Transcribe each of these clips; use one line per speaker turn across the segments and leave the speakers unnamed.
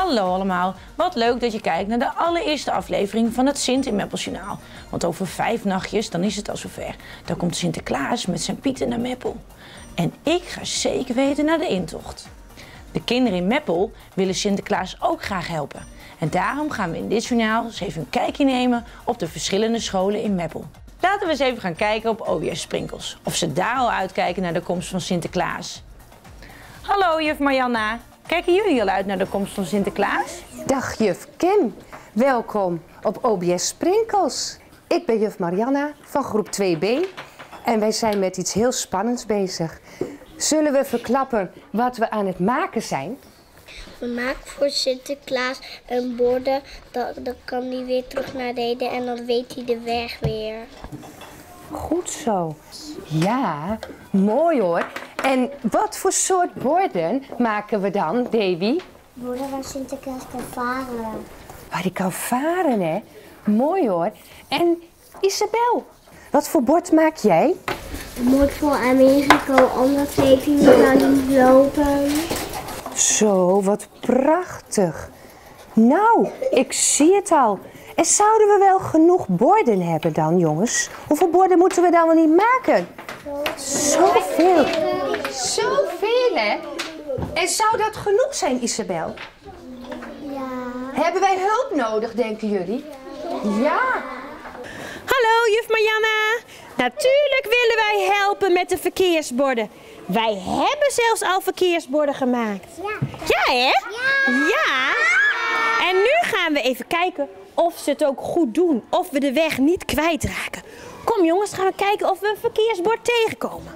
Hallo allemaal, wat leuk dat je kijkt naar de allereerste aflevering van het Sint in Meppels Journaal. Want over 5 nachtjes, dan is het al zover. Dan komt Sinterklaas met zijn Pieten naar Meppel. En ik ga zeker weten naar de intocht. De kinderen in Meppel willen Sinterklaas ook graag helpen. En daarom gaan we in dit journaal eens even een kijkje nemen op de verschillende scholen in Meppel. Laten we eens even gaan kijken op OBS Sprinkels. Of ze daar al uitkijken naar de komst van Sinterklaas. Hallo juf Marianna. Kijken jullie al uit naar de komst van Sinterklaas?
Dag juf Kim, welkom op OBS Sprinkels. Ik ben juf Marianna van groep 2B en wij zijn met iets heel spannends bezig. Zullen we verklappen wat we aan het maken zijn?
We maken voor Sinterklaas een borden, dan kan hij weer terug naar beneden en dan weet hij de weg weer.
Goed zo. Ja, mooi hoor. En wat voor soort borden maken we dan, Davy?
Borden waar Sinterklaas kan varen.
Waar hij kan varen, hè? Mooi hoor. En Isabel, wat voor bord maak jij?
Een bord voor Amerika, omdat hij niet kan lopen.
Zo, wat prachtig. Nou, ik zie het al. En zouden we wel genoeg borden hebben dan, jongens? Hoeveel borden moeten we dan wel niet maken? Zoveel. Zoveel, hè? En zou dat genoeg zijn, Isabel?
Ja.
Hebben wij hulp nodig, denken jullie? Ja.
Hallo, juf Marianna. Natuurlijk willen wij helpen met de verkeersborden. Wij hebben zelfs al verkeersborden gemaakt. Ja, hè? Ja. En nu gaan we even kijken of ze het ook goed doen. Of we de weg niet kwijtraken. Kom jongens, gaan we kijken of we een verkeersbord tegenkomen.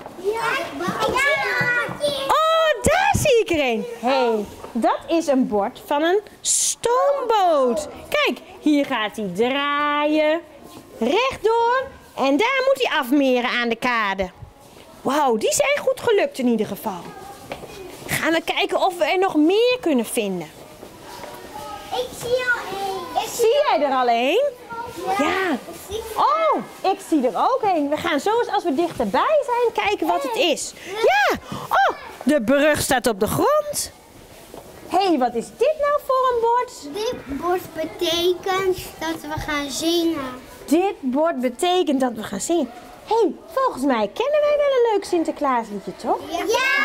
Oh, daar zie ik er een. Hé, dat is een bord van een stoomboot. Kijk, hier gaat hij draaien. Rechtdoor. En daar moet hij afmeren aan de kade. Wauw, die zijn goed gelukt in ieder geval. Gaan we kijken of we er nog meer kunnen vinden.
Ik zie al één.
Zie jij er al een? Ja. Oh, ik zie er ook een. We gaan zo eens als we dichterbij zijn kijken wat het is. Ja. Oh, de brug staat op de grond. Hé, wat is dit nou voor een bord?
Dit bord betekent dat we gaan zingen.
Dit bord betekent dat we gaan zingen. Hé, volgens mij kennen wij wel een leuk Sinterklaasliedje, toch?
Ja!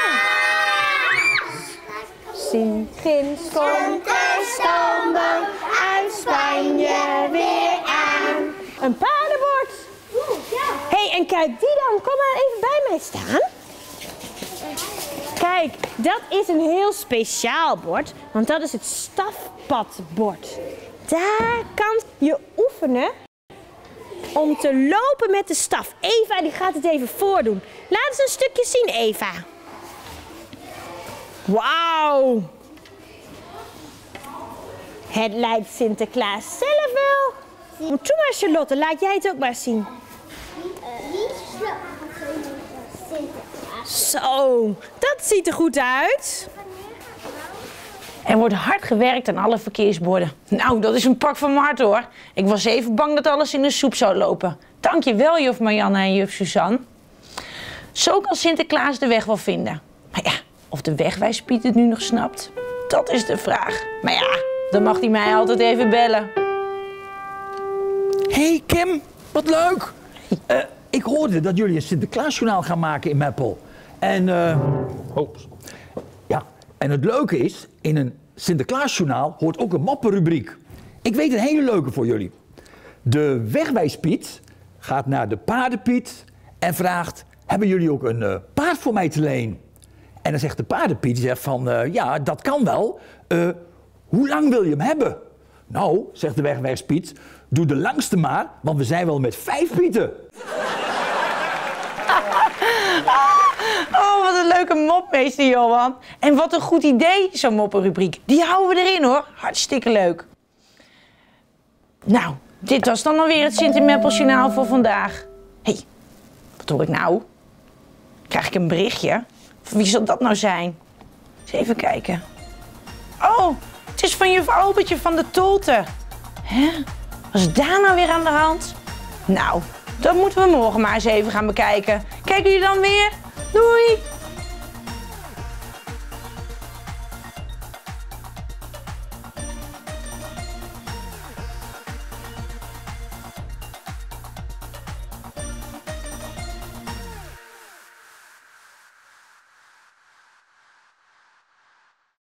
Ginds komt de stoomboot uit Spanje weer aan. Een paardenbord. Hé, en kijk die dan. Kom maar even bij mij staan. Kijk, dat is een heel speciaal bord, want dat is het stafpadbord. Daar kan je oefenen om te lopen met de staf. Eva die gaat het even voordoen. Laat eens een stukje zien, Eva. Wauw. Het lijkt Sinterklaas zelf wel. Doe maar Charlotte, laat jij het ook maar zien. Zo, dat ziet er goed uit.
Er wordt hard gewerkt aan alle verkeersborden. Nou, dat is een pak van mijn hart hoor. Ik was even bang dat alles in de soep zou lopen. Dank je wel, juf Marianne en juf Suzanne. Zo kan Sinterklaas de weg wel vinden. Maar ja, of de wegwijspiet het nu nog snapt, dat is de vraag. Maar ja, dan mag hij mij altijd even bellen.
Hey Kim, wat leuk! Ik hoorde dat jullie een Sinterklaasjournaal gaan maken in Meppel. En, en het leuke is, in een Sinterklaasjournaal hoort ook een moppenrubriek. Ik weet een hele leuke voor jullie. De wegwijspiet gaat naar de paardenpiet en vraagt, hebben jullie ook een paard voor mij te leen? En dan zegt de paardenpiet, die zegt van, ja, dat kan wel. Hoe lang wil je hem hebben? Nou, zegt de wegwijspiet, doe de langste maar, want we zijn wel met 5 pieten.
Oh, wat een leuke mop, meester Johan. En wat een goed idee, zo'n moppenrubriek. Die houden we erin hoor. Hartstikke leuk. Nou, dit was dan alweer het Sint in Meppels Journaal voor vandaag. Hé, wat hoor ik nou? Krijg ik een berichtje? Wie zal dat nou zijn? Eens even kijken. Oh, het is van juf Albertje van de Tolte. Hè? Wat is daar nou weer aan de hand? Nou, dat moeten we morgen maar eens even gaan bekijken. Kijken jullie dan weer? Doei!